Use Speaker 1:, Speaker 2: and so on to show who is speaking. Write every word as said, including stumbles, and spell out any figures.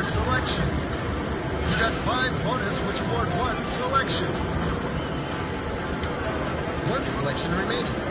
Speaker 1: selection. You got five bonus, which award one selection. One selection remaining.